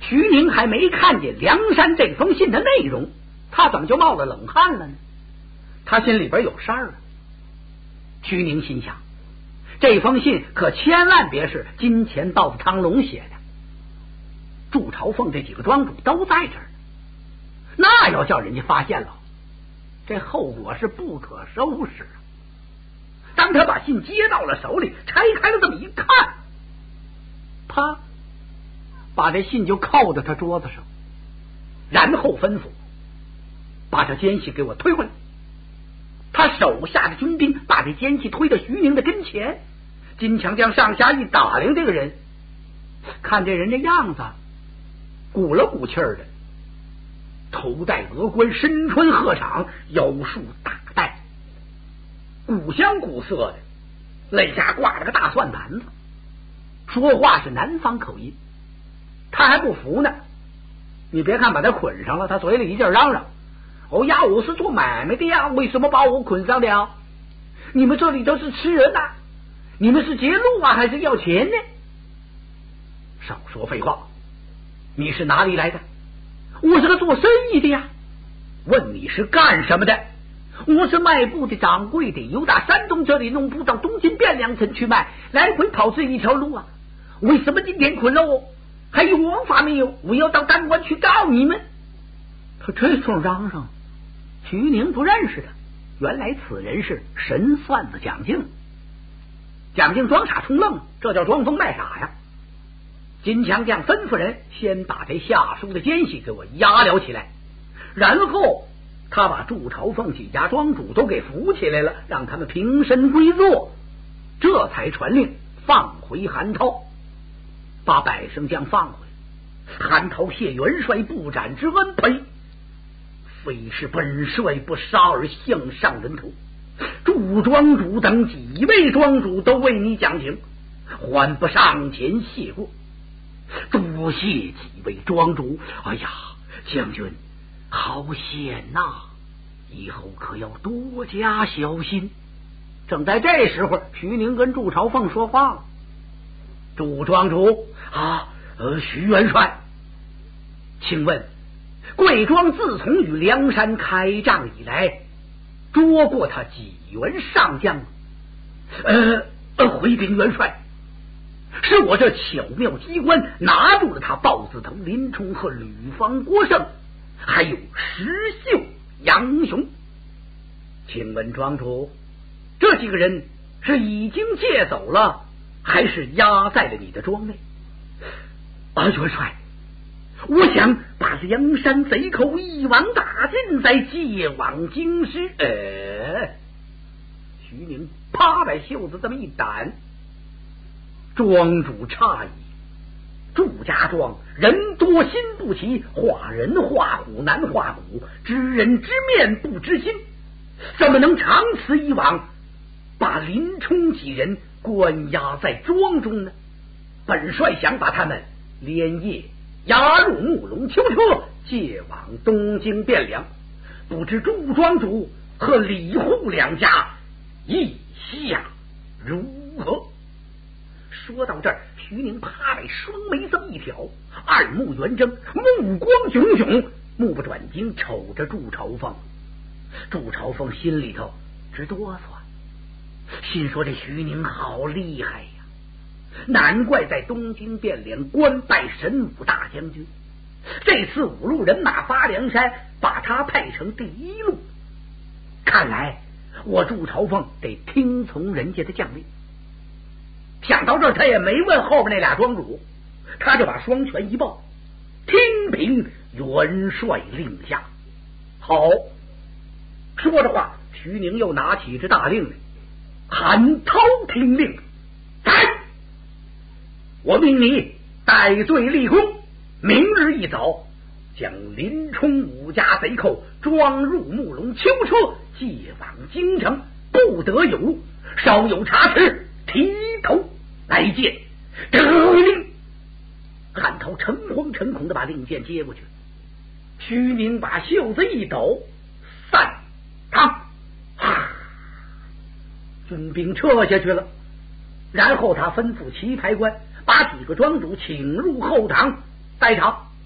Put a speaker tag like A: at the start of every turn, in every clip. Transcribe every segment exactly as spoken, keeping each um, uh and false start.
A: 徐宁还没看见梁山这封信的内容，他怎么就冒了冷汗了呢？他心里边有事儿啊。徐宁心想，这封信可千万别是金钱豹子汤龙写的，祝朝凤这几个庄主都在这儿，那要叫人家发现了，这后果是不可收拾啊。当他把信接到了手里，拆开了这么一看，啪，把这信就扣在他桌子上，然后吩咐把这奸细给我推回来。他手下的军兵把这奸细推到徐宁的跟前，金强将上下一打量这个人，看这人这样子鼓了鼓气儿的，头戴额冠，身穿鹤氅，腰束大带，古香古色的，肋下挂着个大蒜盘子，说话是南方口音。他还不服呢，你别看把他捆上了，他嘴里一劲嚷嚷：“哦呀，我是做买卖的呀，为什么把我捆上了？你们这里都是吃人呐、啊，你们是劫路啊，还是要钱呢？”少说废话，你是哪里来的？我是个做生意的呀。问你是干什么的？我是卖布的掌柜的，由打山东这里弄布到东京汴梁城去卖，来回跑这一条路啊。为什么今天捆了我？还有王法没有？我要到丹官去告你们。他这通嚷嚷，徐宁不认识他，原来此人是神算子蒋敬。蒋敬装傻充愣，这叫装疯卖傻呀。金强将吩咐人先把这下书的奸细给我押了起来，然后他把祝朝凤几家庄主都给扶起来了，让他们平身归坐，这才传令放回韩涛，把百胜将放回。韩涛谢元帅不斩之恩，呸！非是本帅不杀而向上人头，祝庄主等几位庄主都为你讲情，还不上前谢过。多谢几位庄主，哎呀，将军好险呐、啊，以后可要多加小心。正在这时候，徐宁跟祝朝凤说话了：“祝庄主啊，呃，徐元帅，请问贵庄自从与梁山开仗以来，捉过他几员上将？”呃呃，回禀元帅，是我这巧妙机关拿住了他豹子头林冲和吕方郭盛，还有石秀杨雄。请问庄主，这几个人是已经借走了，还是押在了你的庄内？啊，元帅，我想把梁山贼寇一网打尽，再借往京师。呃，徐宁啪把袖子这么一掸，庄主诧异，祝家庄人多心不齐，画人画虎难画骨，知人知面不知心，怎么能长此以往把林冲几人关押在庄中呢？本帅想把他们连夜押入木龙囚车，借往东京汴梁，不知祝庄主和李护两家意下如何？说到这儿，徐宁啪把双眉这么一挑，二目圆睁，目光炯炯，目不转睛瞅着祝朝凤。祝朝凤心里头直哆嗦，心说这徐宁好厉害呀，难怪在东京汴梁官拜神武大将军，这次五路人马发梁山，把他派成第一路，看来我祝朝凤得听从人家的将令。想到这儿，他也没问后边那俩庄主，他就把双拳一抱，听凭元帅令下。好，说着话，徐宁又拿起这大令来，韩涛听令，来，我命你戴罪立功，明日一早将林冲五家贼寇装入木龙囚车，借往京城，不得有误，稍有差池，提头来见。得令。汉涛诚惶诚恐的把令箭接过去，徐宁把袖子一抖，散堂，哈，军兵撤下去了。然后他吩咐棋牌官把几个庄主请入后堂待场。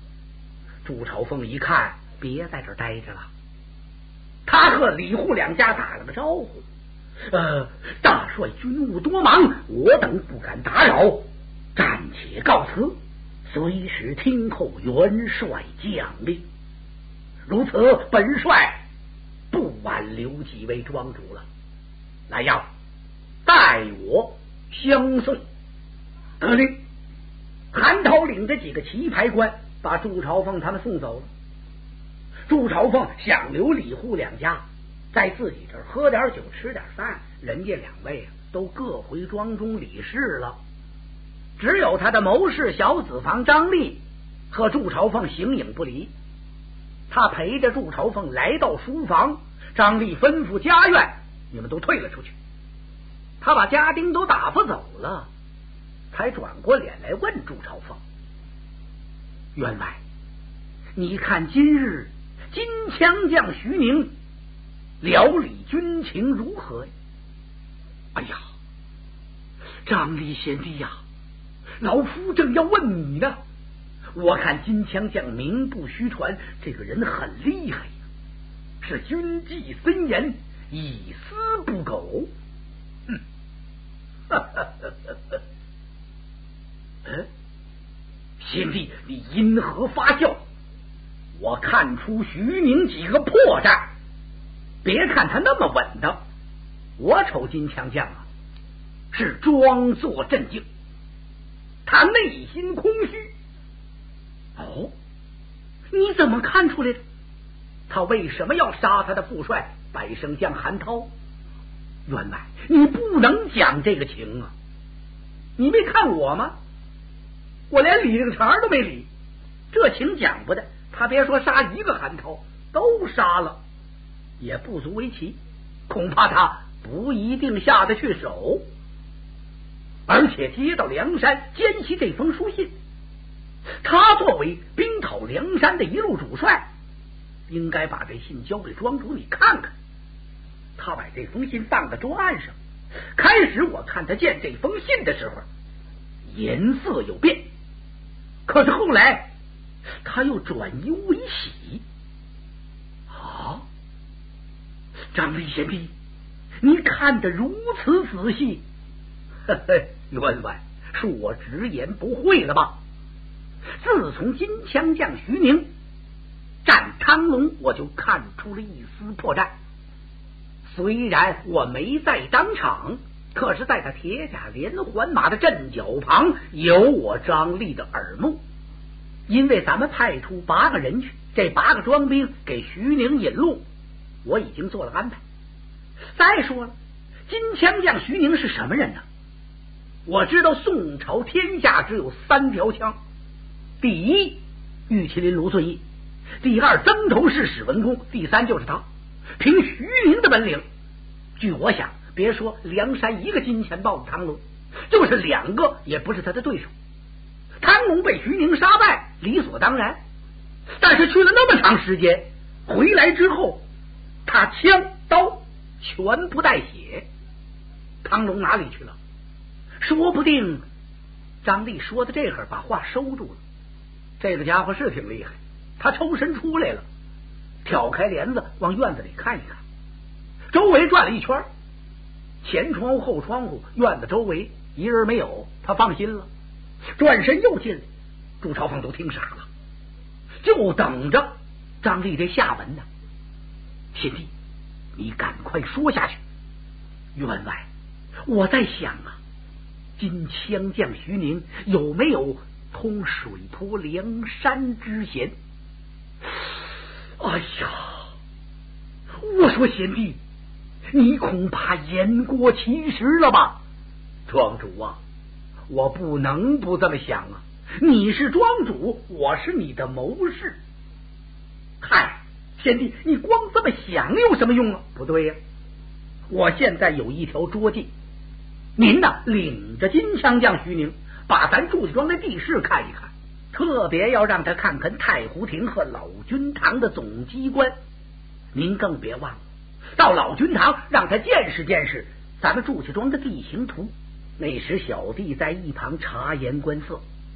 A: 朱朝凤一看，别在这儿待着了，他和李户两家打了个招呼，呃，大帅军务多忙，我等不敢打扰，暂且告辞，随时听候元帅将令。如此，本帅不挽留几位庄主了。来呀，带我相送。得令。韩涛领着几个棋牌官把朱朝凤他们送走了。朱朝凤想留李户两家在自己这儿喝点酒吃点饭，人家两位啊都各回庄中理事了，只有他的谋士小子房张立和朱朝凤形影不离。他陪着朱朝凤来到书房，张立吩咐家院，你们都退了出去。他把家丁都打发走了，才转过脸来问朱朝凤：员外，你看今日金枪将徐宁辽理军情如何呀？哎呀，张立贤弟呀，老夫正要问你呢。我看金枪将名不虚传，这个人很厉害呀，是军纪森严，一丝不苟。嗯，哈哈哈哈。嗯，贤弟，你因何发笑？我看出徐宁几个破绽，别看他那么稳当，我瞅金枪将啊，是装作镇静，他内心空虚。哦，你怎么看出来的？他为什么要杀他的副帅百胜将韩涛？员外，你不能讲这个情啊！你没看我吗？我连理这个茬都没理，这情讲不得。他别说杀一个韩涛，都杀了也不足为奇，恐怕他不一定下得去手。而且接到梁山奸细这封书信，他作为兵讨梁山的一路主帅，应该把这信交给庄主你看看。他把这封信放在桌案上，开始我看他见这封信的时候颜色有变，可是后来他又转忧为喜。啊，张立贤弟，你看得如此仔细，呵呵，员外恕我直言不讳了吧。自从金枪将徐宁战汤龙，我就看出了一丝破绽。虽然我没在当场，可是在他铁甲连环马的阵脚旁有我张立的耳目。因为咱们派出八个人去，这八个庄兵给徐宁引路，我已经做了安排。再说了，金枪将徐宁是什么人呢？我知道宋朝天下只有三条枪，第一玉麒麟卢俊义，第二曾头市史文恭，第三就是他。凭徐宁的本领，据我想，别说梁山一个金钱豹子汤龙，就是两个也不是他的对手。汤龙被徐宁杀败理所当然，但是去了那么长时间，回来之后他枪刀全不带血，汤龙哪里去了？说不定张立说的这会儿把话收住了。这个家伙是挺厉害，他抽身出来了，挑开帘子往院子里看一看，周围转了一圈，前窗户后窗户院子周围一人没有，他放心了，转身又进来。朱朝凤都听傻了，就等着张立这下文呢。贤弟，你赶快说下去。员外，我在想啊，金枪将徐宁有没有通水泊梁山之嫌？哎呀，我说贤弟，你恐怕言过其实了吧？庄主啊，我不能不这么想啊！你是庄主，我是你的谋士。嗨，贤弟，你光这么想有什么用啊？不对呀、啊，我现在有一条拙计，您呢领着金枪将徐宁，把咱祝家庄的地势看一看，特别要让他看看太湖亭和老君堂的总机关。您更别忘了，到老君堂让他见识见识咱们祝家庄的地形图。那时小弟在一旁察言观色，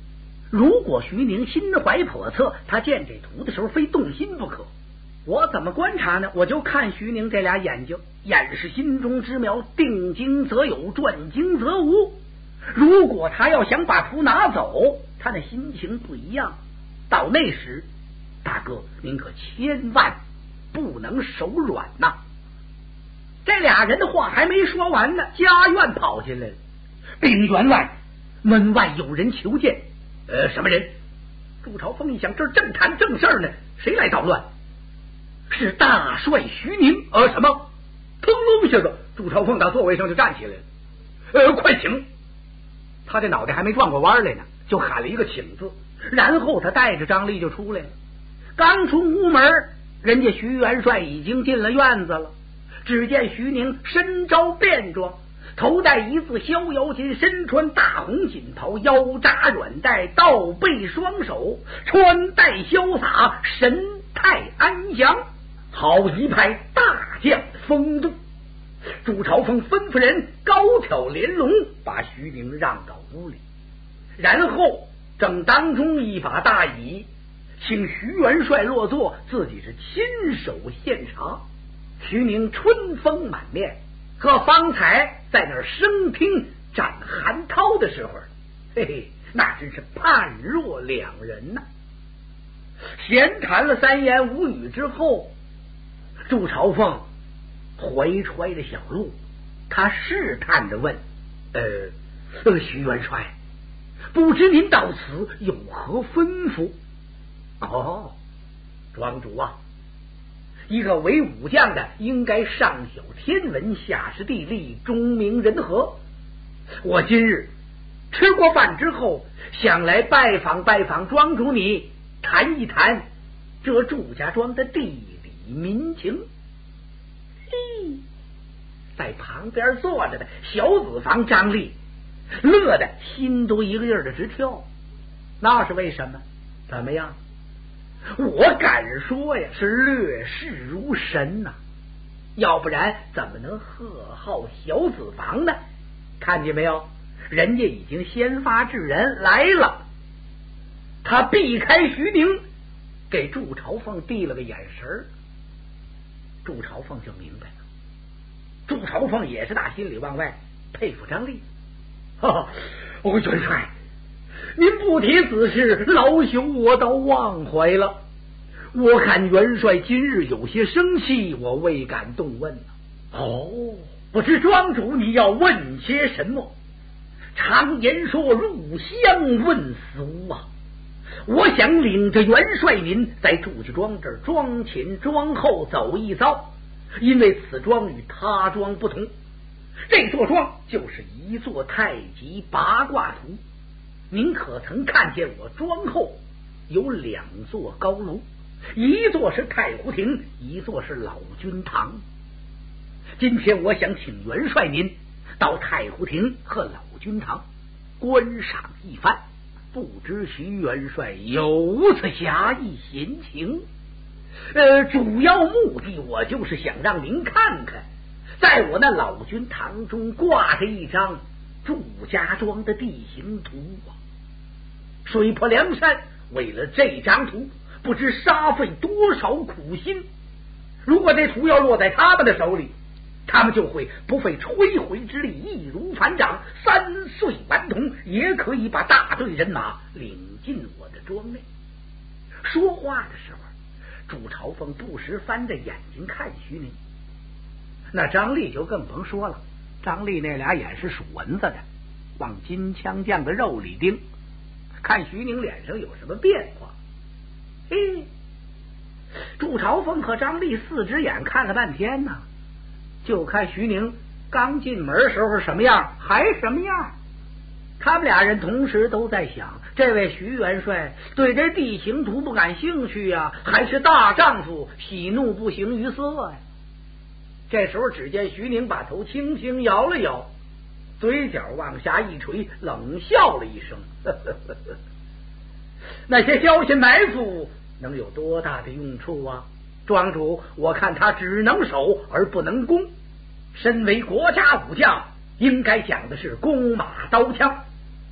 A: 如果徐宁心怀叵测，他见这图的时候非动心不可。我怎么观察呢？我就看徐宁这俩眼睛，眼是心中之苗，定睛则有，转睛则无。如果他要想把图拿走，他那心情不一样。到那时，大哥您可千万不能手软呐！这俩人的话还没说完呢，家院跑进来了。兵员外，门外有人求见。呃，什么人？朱朝凤一想，这正谈正事呢，谁来捣乱？是大帅徐宁。呃，什么？腾龙一下子，朱朝凤打座位上就站起来了。呃，快请！他这脑袋还没转过弯来呢，就喊了一个请字，然后他带着张力就出来了。刚出屋门，人家徐元帅已经进了院子了。只见徐宁身着便装，头戴一字逍遥巾，身穿大红锦袍，腰扎软带，倒背双手，穿戴潇洒，神态安详，好一派大将风度。朱朝凤吩咐人高挑连笼，把徐宁让到屋里，然后正当中一把大椅，请徐元帅落座，自己是亲手献茶。徐宁春风满面，和方才在那儿生听展韩涛的时候，嘿嘿，那真是判若两人呐、啊。闲谈了三言五语之后，朱朝凤回揣着小路，他试探着问：“呃，呃，徐元帅，不知您到此有何吩咐？”哦，庄主啊，一个为武将的应该上晓天文，下识地利，中明人和。我今日吃过饭之后，想来拜访拜访庄主你，谈一谈这祝家庄的地理民情。嘿，在旁边坐着的小子房张力乐得心都一个劲儿的直跳。那是为什么？怎么样？我敢说呀，是略视如神呐、啊，要不然怎么能贺号小子房呢？看见没有，人家已经先发制人来了。他避开徐宁，给祝朝凤递了个眼神，祝朝凤就明白了。祝朝凤也是打心里往外佩服张力。哈哈，哦，元帅，您不提此事，老朽我倒忘怀了。我看元帅今日有些生气，我未敢动问呢。哦，不知庄主你要问些什么？常言说入乡问俗啊，我想领着元帅您在祝家庄这儿庄前庄后走一遭，因为此庄与他庄不同，这座庄就是一座太极八卦图。您可曾看见我庄后有两座高楼，一座是太湖亭，一座是老君堂。今天我想请元帅您到太湖亭和老君堂观赏一番，不知徐元帅有此侠义闲情？呃，主要目的我就是想让您看看，在我那老君堂中挂着一张祝家庄的地形图啊。水泊梁山为了这张图，不知煞费多少苦心。如果这图要落在他们的手里，他们就会不费吹灰之力，易如反掌，三岁顽童也可以把大队人马领进我的庄内。说话的时候，祝朝凤不时翻着眼睛看徐宁，那张力就更甭说了，张力那俩眼是数蚊子的，往金枪将的肉里盯，看徐宁脸上有什么变化。嘿，祝朝凤和张力四只眼看了半天呢，就看徐宁刚进门时候什么样还什么样。他们俩人同时都在想，这位徐元帅对这地形图不感兴趣呀、啊，还是大丈夫喜怒不形于色呀、啊？这时候只见徐宁把头轻轻摇了摇，嘴角往下一垂，冷笑了一声呵呵呵呵，那些消息埋伏能有多大的用处啊？庄主，我看他只能守而不能攻，身为国家武将，应该讲的是弓马刀枪。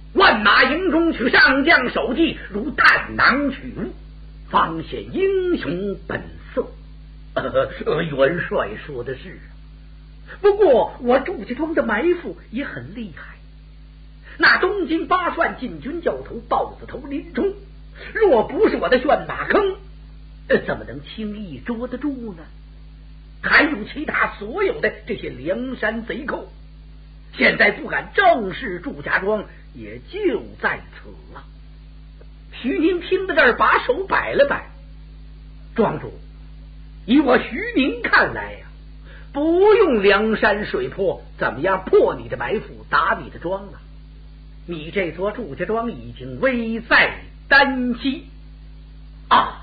A: 万马营中取上将首级，如探囊取物，方显英雄本色。呃，元帅说的是，不过我祝家庄的埋伏也很厉害。那东京八帅禁军教头豹子头林冲，若不是我的旋马坑，怎么能轻易捉得住呢？还有其他所有的这些梁山贼寇，现在不敢正视祝家庄，也就在此了。徐宁听到这儿，把手摆了摆，庄主，以我徐宁看来呀、啊，不用梁山水泊，怎么样破你的埋伏，打你的庄啊？你这座祝家庄已经危在旦夕啊！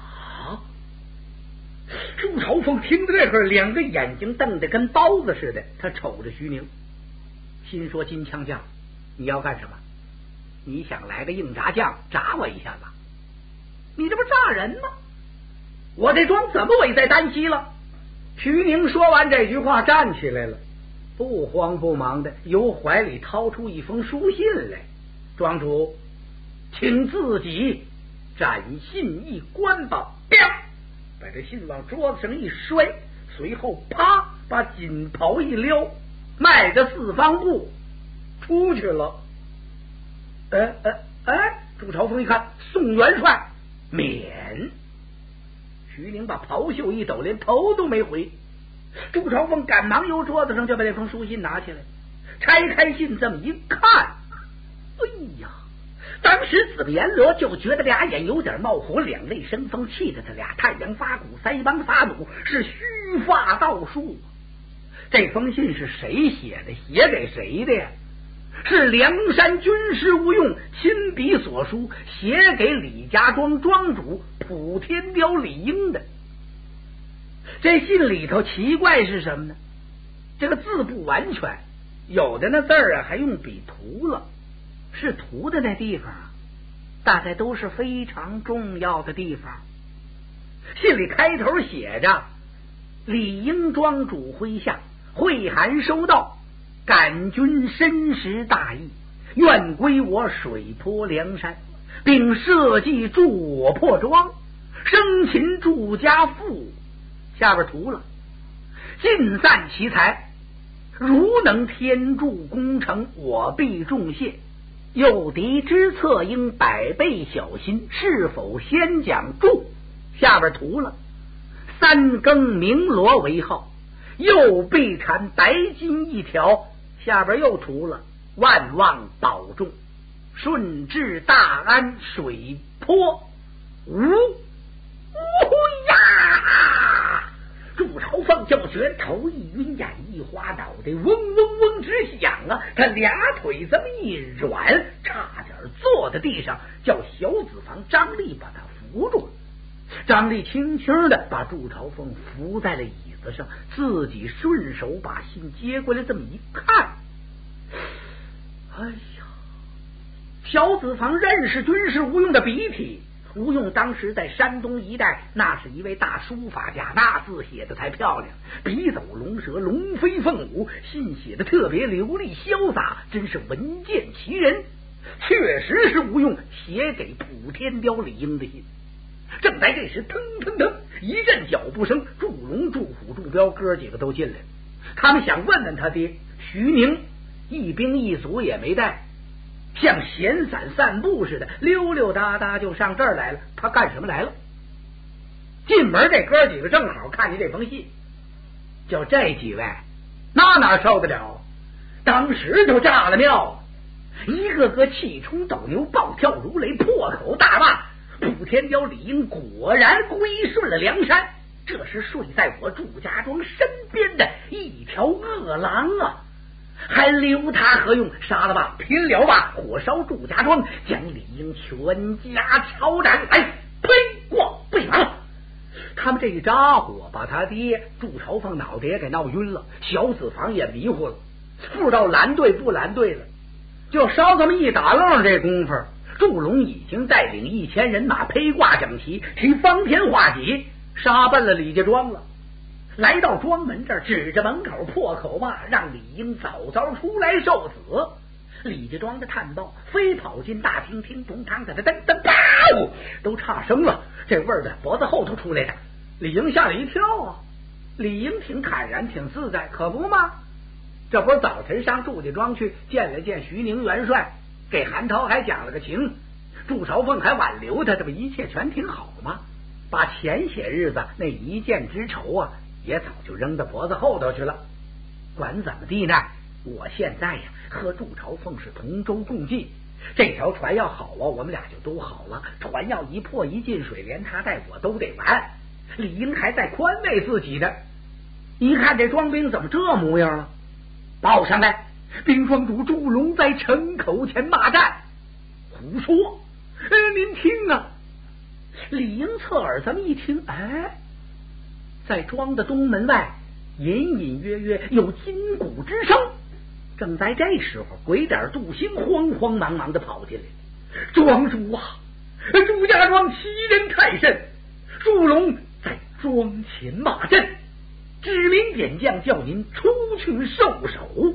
A: 朱朝凤听到这会儿，两个眼睛瞪得跟包子似的，他瞅着徐宁，心说：金枪将，你要干什么？你想来个硬炸酱炸我一下子？你这不炸人吗？我这庄怎么危在旦夕了？徐宁说完这句话，站起来了，不慌不忙的由怀里掏出一封书信来。庄主，请自己展信一观吧。把这信往桌子上一摔，随后啪把锦袍一撩，迈着四方步出去了。哎哎哎！朱朝凤一看，宋元帅免。徐宁把袍袖一抖，连头都没回。朱朝凤赶忙由桌子上就把这封书信拿起来，拆开信这么一看，哎呀！当时紫面罗就觉得俩眼有点冒火，两泪生风，气得他俩太阳发鼓，腮帮发怒，是须发倒竖。这封信是谁写的？写给谁的呀？是梁山军师吴用亲笔所书，写给李家庄庄主普天雕李应的。这信里头奇怪是什么呢？这个字不完全，有的那字儿啊还用笔涂了，是涂的那地方啊，大概都是非常重要的地方。信里开头写着：李应庄主麾下，会函收到，感君深识大义，愿归我水泊梁山，并设计助我破庄，生擒祝家父。下边涂了：尽散其财，如能天助攻城，我必重谢。诱敌之策，应百倍小心，是否先讲助？下边涂了：三更鸣锣为号，又必缠白金一条。下边又涂了：万望保重，顺治大安水泊无无呀！祝朝凤就觉头一晕，眼一花，脑袋嗡嗡嗡直响啊！他俩腿这么一软，差点坐在地上，叫小子房张力把他扶住。张力轻轻的把祝朝凤扶在了椅子上，自己顺手把信接过来，这么一看，哎呀！小子房认识军师吴用的笔体。吴用当时在山东一带，那是一位大书法家，那字写的才漂亮，笔走龙蛇，龙飞凤舞，信写的特别流利潇洒，真是文见其人。确实是吴用写给普天雕李应的信。正在这时，腾腾腾一阵脚步声，祝龙、祝虎、祝彪哥几个都进来了。他们想问问他爹徐宁，一兵一卒也没带，像闲散散步似的，溜溜达达就上这儿来了。他干什么来了？进门这哥几个正好看见这封信，就这几位，那哪受得了？当时就炸了庙，一个个气冲斗牛，暴跳如雷，破口大骂：普天雕李应果然归顺了梁山，这是睡在我祝家庄身边的一条恶狼啊！还留他何用？杀了吧，拼了吧，火烧祝家庄，将李应全家抄斩！哎，呸！过背完了。他们这一扎火，把他爹祝朝凤脑袋也给闹晕了，小子房也迷糊了，不知道拦对不拦对了。就稍这么一打愣，这功夫，祝龙已经带领一千人马，披挂整齐，提方天画戟，杀奔了李家庄了。来到庄门这儿，指着门口破口骂，让李应早早出来受死。 李家庄的探报飞跑进大厅，听咚当的噔噔包，都差声了，这味儿的脖子后头出来的。李英吓了一跳啊！李英挺坦然，挺自在，可不吗？这不是早晨上祝家庄去见了见徐宁元帅，给韩涛还讲了个情，祝朝凤还挽留他，这不一切全挺好吗？把前些日子那一箭之仇啊，也早就扔到脖子后头去了。管怎么地呢，我现在呀和祝朝凤是同舟共济，这条船要好啊，我们俩就都好了；船要一破一进水，连他带我都得完。李英还在宽慰自己呢，一看这庄兵怎么这模样了，报上来，兵庄主祝龙在城口前骂战。胡说！哎，您听啊！李英侧耳这么一听，哎，在庄的东门外隐隐约约有金鼓之声。正在这时候，鬼点杜兴慌慌忙忙的跑进来。庄主啊，祝家庄奇人太甚，祝龙在庄前骂阵，指名点将叫您出去受首。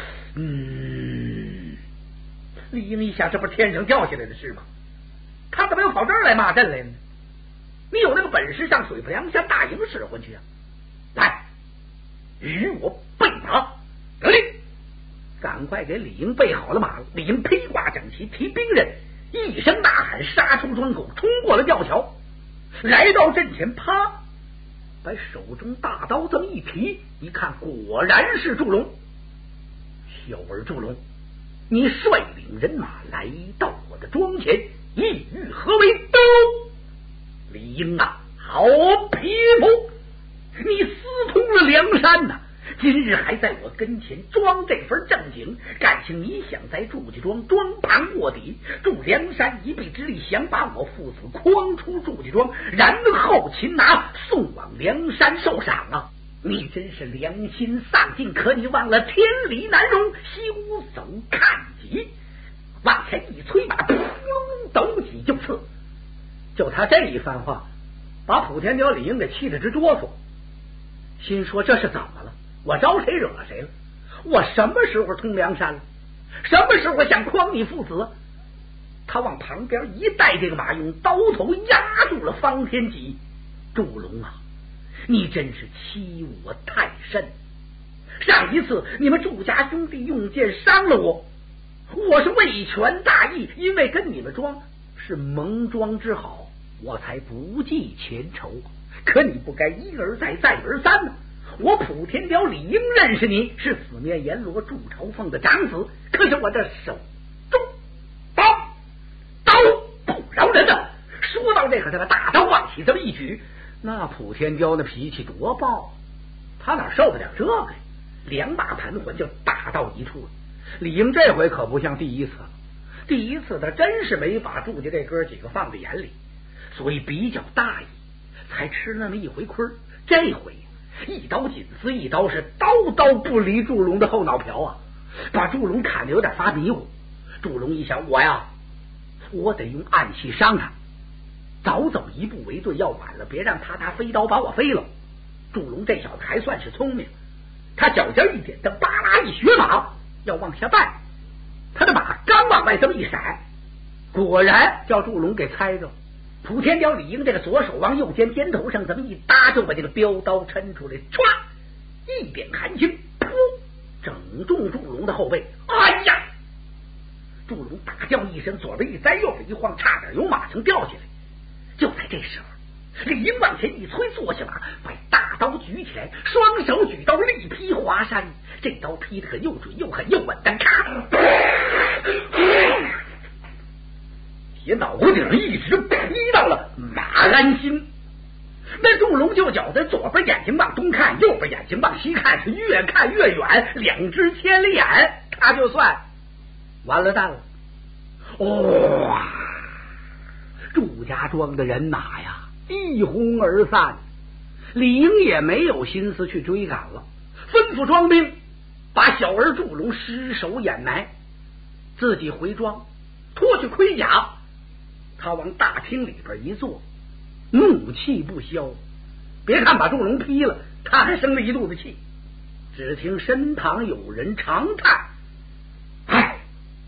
A: 嗯，李英一想，这不是天上掉下来的事吗？他怎么又跑这儿来骂阵来呢？你有那个本事上水泊梁山大营使唤去啊！来，与我备马，得令！赶快给李英备好了马。李英披挂整齐，提兵刃，一声大喊，杀出庄口，冲过了吊桥，来到阵前，啪，把手中大刀这么一提，一看，果然是祝龙。小儿祝龙，你率领人马来到我的庄前，意欲何为？都！李英啊，好匹夫！你私通了梁山呐、啊！今日还在我跟前装这份正经，感情你想在祝家庄装盘卧底，助梁山一臂之力，想把我父子诓出祝家庄，然后擒拿，送往梁山受赏啊！你真是良心丧尽，可你忘了天理难容，休走看急！往前一催马，噗，斗起就刺。就他这一番话，把莆田彪李英给气得直哆嗦，心说这是怎么了？我招谁惹了谁了？我什么时候通梁山了？什么时候想诓你父子？他往旁边一带这个马，用刀头压住了方天戟。祝龙啊，你真是欺我太甚！上一次你们祝家兄弟用剑伤了我，我是为权大义，因为跟你们庄是盟庄之好，我才不计前仇。可你不该一而再再而三呢、啊！我莆田彪李英认识你是四面阎罗祝朝凤的长子，可是我这手中刀刀不饶人啊！说到这个，他把大刀往起这么一举，那莆田彪那脾气多暴，他哪受得了这个呀？两把盘桓就打到一处了。李英这回可不像第一次了，第一次他真是没把祝家这哥几个放在眼里，所以比较大意，才吃那么一回亏。这回一刀紧似一刀，是刀刀不离祝龙的后脑瓢啊，把祝龙砍得有点发迷糊。祝龙一想，我呀，我得用暗器伤他，早走一步为对，要晚了别让他拿飞刀把我飞了。祝龙这小子还算是聪明，他脚尖一点，他巴拉一学马要往下绊，他的马刚往外这么一闪，果然叫祝龙给猜着。莆田彪李英这个左手往右肩肩头上这么一搭，就把这个镖刀抻出来，唰，一点寒星，噗，整中祝龙的后背。哎呀！祝龙大叫一声，左边一栽，右边一晃，差点由马上掉下来。就在这时候，李英往前一催，坐下马，把大刀举起来，双手举刀力劈华山。这刀劈得可又准又狠又稳当，咔！铁脑袋顶一直劈到了马鞍心。那祝龙就觉得左边眼睛往东看，右边眼睛往西看，是越看越远，两只千里眼，他就算完了蛋了。哇！祝家庄的人马呀，一哄而散。李英也没有心思去追赶了，吩咐庄兵把小儿祝龙尸首掩埋，自己回庄脱去盔甲。他往大厅里边一坐，怒气不消。别看把祝龙劈了，他还生了一肚子气。只听身旁有人长叹：“哎，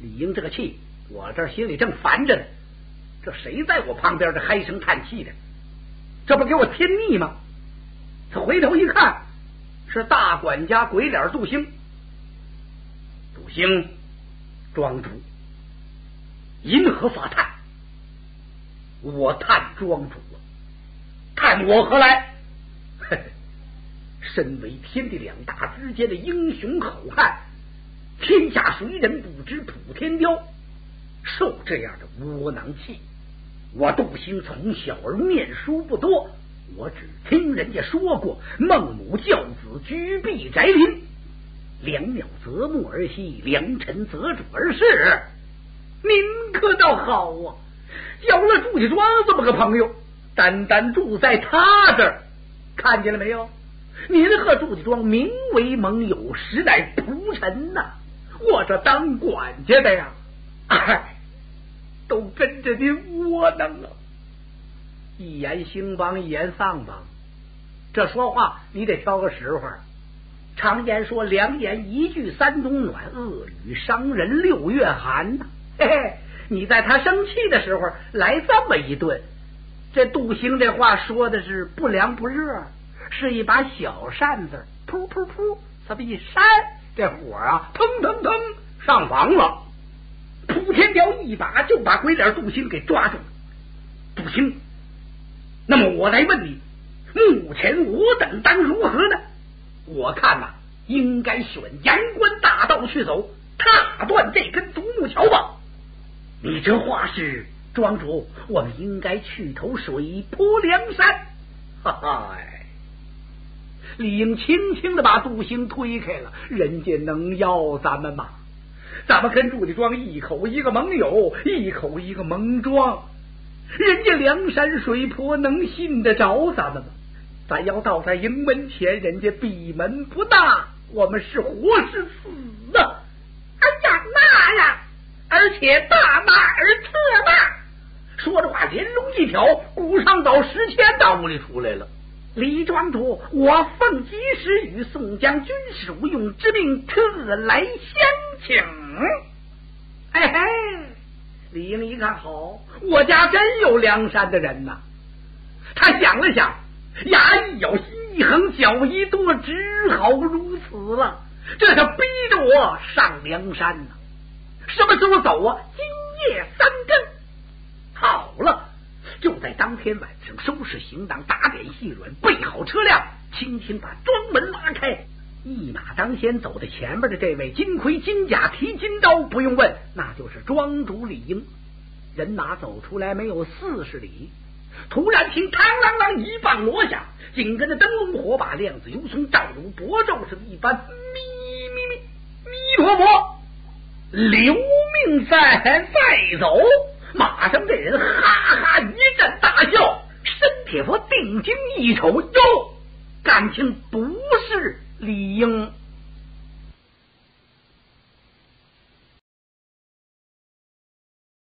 A: 李英这个气，我这心里正烦着呢，这谁在我旁边这唉声叹气的，这不给我添腻吗？他回头一看，是大管家鬼脸杜兴。杜兴，庄主，因何发叹？我叹庄主啊，叹我何来？嘿嘿，身为天地两大之间的英雄好汉，天下谁人不知普天雕？受这样的窝囊气，我杜兴从小儿念书不多，我只听人家说过孟母教子居避宅林，良鸟择木而栖，良臣择主而事。您可倒好啊，有了祝家庄这么个朋友，单单住在他这儿，看见了没有？您和祝家庄名为盟友，实乃仆臣呐、啊！我这当管家的呀，哎，都跟着您窝囊了。一言兴邦，一言丧邦，这说话你得挑个实话。常言说良言一句三冬暖，恶语伤人六月寒呐、啊。嘿嘿，你在他生气的时候来这么一顿，这杜兴这话说的是不凉不热，是一把小扇子，噗噗噗，这么一扇，这火啊，腾腾腾上房了。普天雕一把就把鬼脸杜兴给抓住了。杜兴，那么我来问你，目前我等当如何呢？我看呐、啊，应该选阳关大道去走，踏断这根独木桥吧。你这话是，庄主，我们应该去投水泊梁山。哈哈，李英轻轻的把杜兴推开了，人家能要咱们吗？咱们跟祝家庄一口一个盟友，一口一个盟庄，人家梁山水泊能信得着咱们吗？咱要到在营门前，人家闭门不纳，我们是活是死啊！哎呀，那呀，而且大骂而特骂。说着话，连龙一挑，顾上早十千到屋里出来了。李庄主，我奉及时与宋将军属用之命，特来相请。哎嘿，李英一看，好，我家真有梁山的人呐。他想了想，牙一咬，心一横，脚一跺，只好如此了。这可逼着我上梁山呢。什么时候走啊？今夜三更。好了，就在当天晚上收拾行当，打点细软，备好车辆，轻轻把庄门拉开。一马当先走在前面的这位金盔金甲提金刀，不用问，那就是庄主李英。人马走出来没有四十里，突然听嘡啷啷一棒落下，紧跟着灯笼火把、亮子油葱、赵如薄咒是一般，咪咪咪弥陀佛，留命再再走。马上这人哈哈一阵大笑，申铁佛定睛一瞅，哟，感情不是李英。